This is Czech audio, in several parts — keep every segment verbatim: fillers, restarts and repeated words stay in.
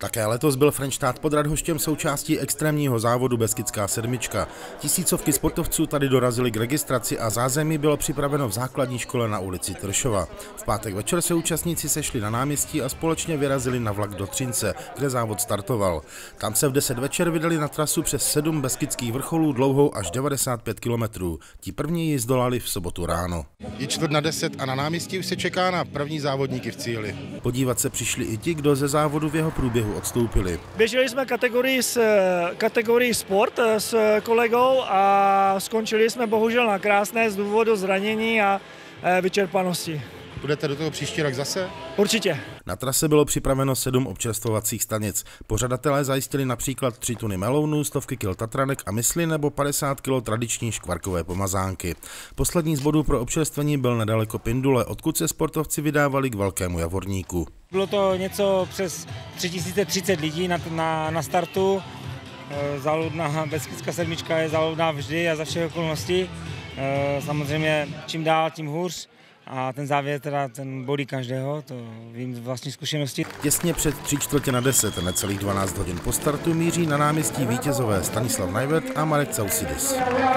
Také letos byl Frenštát pod Radhoštěm součástí extrémního závodu Beskidská sedmička. Tisícovky sportovců tady dorazily k registraci a zázemí bylo připraveno v základní škole na ulici Tršova. V pátek večer se účastníci sešli na náměstí a společně vyrazili na vlak do Třince, kde závod startoval. Tam se v deset večer vydali na trasu přes sedm beskydských vrcholů dlouhou až devadesát pět kilometrů. Ti první ji zdolali v sobotu ráno. Je čtvrt na deset a na náměstí už se čeká na první závodníky v cíli. Podívat se přišli i ti, kdo ze závodu v jeho průběhu odstoupili. Běželi jsme kategorii, s, kategorii sport s kolegou a skončili jsme bohužel na krásné z důvodu zranění a vyčerpanosti. Budete do toho příští rok zase? Určitě. Na trase bylo připraveno sedm občerstvovacích stanic. Pořadatelé zajistili například tři tuny melounů, stovky kil tatranek a mysli nebo padesát kil tradiční škvarkové pomazánky. Poslední z bodů pro občerstvení byl nedaleko Pindule, odkud se sportovci vydávali k Velkému Javorníku. Bylo to něco přes tři tisíce třicet lidí na, na, na startu. Záludná Beskidská sedmička je záludná vždy a za všech okolností. Samozřejmě čím dál, tím hůř. A ten závěr teda ten bolí každého, to vím z vlastní zkušenosti. Těsně před tři čtvrtě na deset, necelých dvanáct hodin po startu, míří na náměstí vítězové Stanislav Najvert a Marek Causidis.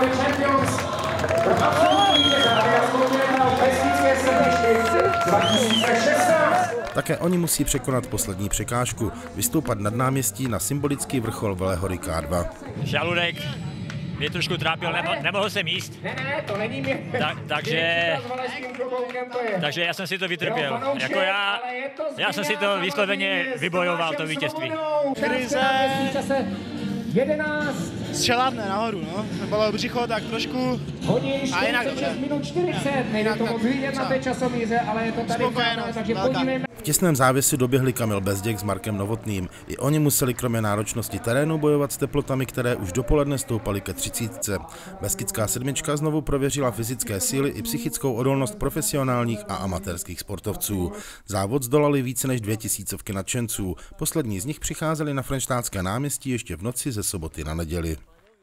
Také oni musí překonat poslední překážku, vystoupat nad náměstí na symbolický vrchol Velehory K dva. Žaludek mě trošku trápil, nemohl, nemohl jsem jíst. Ne, ne, to není mě. Ta, takže, takže já jsem si to vytrpěl. Jako já, já jsem si to vysloveně vybojoval, to vítězství. Krize střelavné nahoru, no. Bylo břicho tak trošku a jinak dobře. Nejde to moc vidět na té časomíře, ale je to tady přátelé, takže podívejme. V těsném závěsu doběhli Kamil Bezděk s Markem Novotným. I oni museli kromě náročnosti terénu bojovat s teplotami, které už dopoledne stoupaly ke třicítce. Beskidská sedmička znovu prověřila fyzické síly i psychickou odolnost profesionálních a amatérských sportovců. Závod zdolali více než dvě tisícovky nadšenců. Poslední z nich přicházeli na Frenštátské náměstí ještě v noci ze soboty na neděli.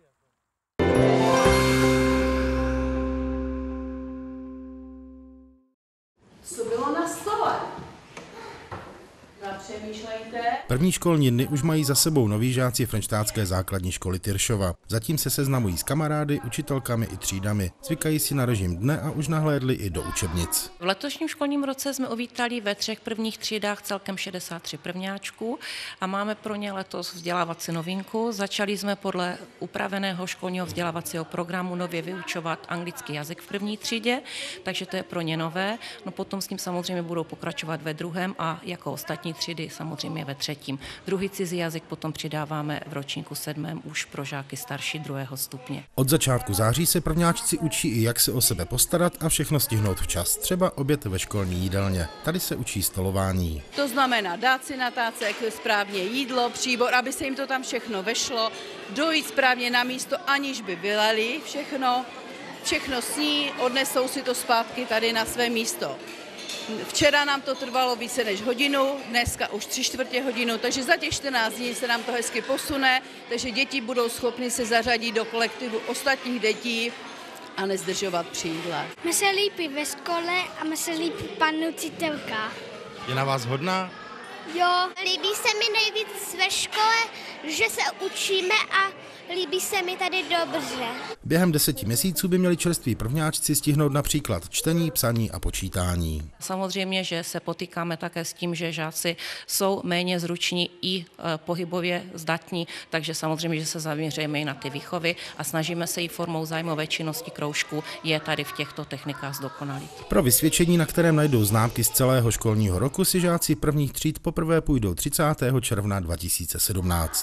Co bylo na stole? Zapřemýšlejte. První školní dny už mají za sebou noví žáci Frenštátské základní školy Tyršova. Zatím se seznamují s kamarády, učitelkami i třídami. Zvykají si na režim dne a už nahlédli i do učebnic. V letošním školním roce jsme uvítali ve třech prvních třídách celkem šedesát tři prvňáčků a máme pro ně letos vzdělávací novinku. Začali jsme podle upraveného školního vzdělávacího programu nově vyučovat anglický jazyk v první třídě, takže to je pro ně nové. No potom s ním samozřejmě budou pokračovat ve druhém a jako ostatní třídy samozřejmě ve třetím. Druhý cizí jazyk potom přidáváme v ročníku sedmém už pro žáky starší druhého stupně. Od začátku září se prvňáčci učí i jak se o sebe postarat a všechno stihnout včas, třeba oběd ve školní jídelně. Tady se učí stolování. To znamená dát si na tácek správně jídlo, příbor, aby se jim to tam všechno vešlo, dojít správně na místo, aniž by vylali všechno, všechno sní, odnesou si to zpátky tady na své místo. Včera nám to trvalo více než hodinu, dneska už tři čtvrtě hodinu, takže za těch čtrnáct dní se nám to hezky posune, takže děti budou schopny se zařadit do kolektivu ostatních dětí a nezdržovat při jídle. My se líbí ve škole a my se líbí panu učitelka. Je na vás hodná? Jo, líbí se mi nejvíc ve škole, že se učíme a líbí se mi tady dobře. Během deseti měsíců by měli čerství prvňáčci stihnout například čtení, psaní a počítání. Samozřejmě, že se potýkáme také s tím, že žáci jsou méně zruční i pohybově zdatní, takže samozřejmě, že se zaměřujeme i na ty výchovy a snažíme se i formou zájmové činnosti kroužku je tady v těchto technikách zdokonalit. Pro vysvědčení, na kterém najdou známky z celého školního roku, si žáci prvních tříd poprvé půjdou třicátého června dva tisíce sedmnáct.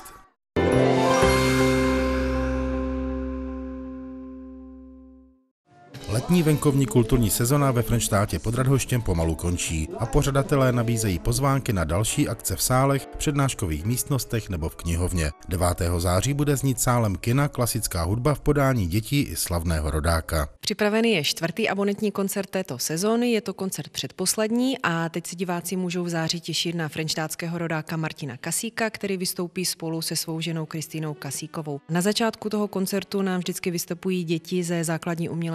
Letní venkovní kulturní sezona ve Frenštátě pod Radhoštěm pomalu končí a pořadatelé nabízejí pozvánky na další akce v sálech, přednáškových místnostech nebo v knihovně. devátého září bude znít sálem kina klasická hudba v podání dětí i slavného rodáka. Připravený je čtvrtý abonentní koncert této sezóny, je to koncert předposlední a teď si diváci můžou v září těšit na frenštátského rodáka Martina Kasíka, který vystoupí spolu se svou ženou Kristýnou Kasíkovou. Na začátku toho koncertu nám vždycky vystupují děti ze základní umělecké školy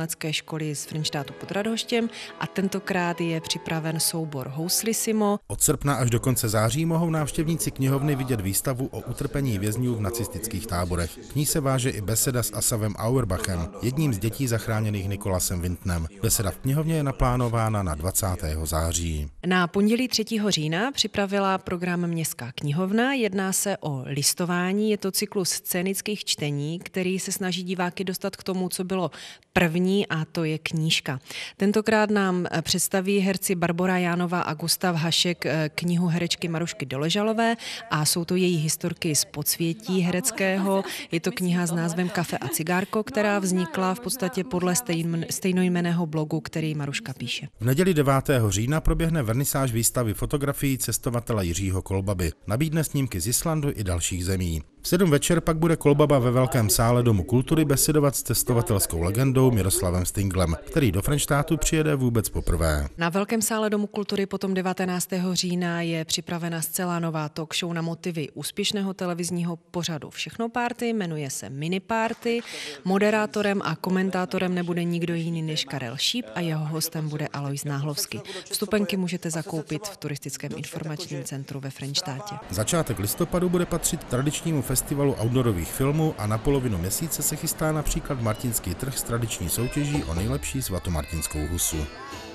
školy z Frenštátu pod Radhoštěm a tentokrát je připraven soubor Houslissimo. Od srpna až do konce září mohou návštěvníci knihovny vidět výstavu o utrpení vězňů v nacistických táborech. K ní se váže i beseda s Asavem Auerbachem, jedním z dětí zachráněných Nikolasem Windtem. Beseda v knihovně je naplánována na dvacátého září. Na pondělí třetího října připravila program Městská knihovna. Jedná se o listování, je to cyklus scénických čtení, který se snaží diváky dostat k tomu, co bylo první, a to je knížka. Tentokrát nám představí herci Barbora Jánová a Gustav Hašek knihu herečky Marušky Doležalové a jsou to její historky z podsvětí hereckého. Je to kniha s názvem Kafe a cigárko, která vznikla v podstatě podle stejnojmenného blogu, který Maruška píše. V neděli devátého října proběhne vernisáž výstavy fotografií cestovatele Jiřího Kolbaby. Nabídne snímky z Islandu i dalších zemí. V sedm večer pak bude Kolbaba ve velkém sále Domu kultury besedovat s cestovatelskou legendou Miroslavem Stinglem, který do Frenštátu přijede vůbec poprvé. Na velkém sále Domu kultury potom devatenáctého října je připravena zcela nová talk show na motivy úspěšného televizního pořadu Všechno party, jmenuje se Mini Party. Moderátorem a komentátorem nebude nikdo jiný než Karel Šíp a jeho hostem bude Alois Náhlovský. Vstupenky můžete zakoupit v turistickém informačním centru ve Frenštátě. Začátek listopadu bude patřit tradičnímu festivalu outdoorových filmů a na polovinu měsíce se chystá například Martinský trh s tradiční soutěží o nejlepší svatomartinskou husu.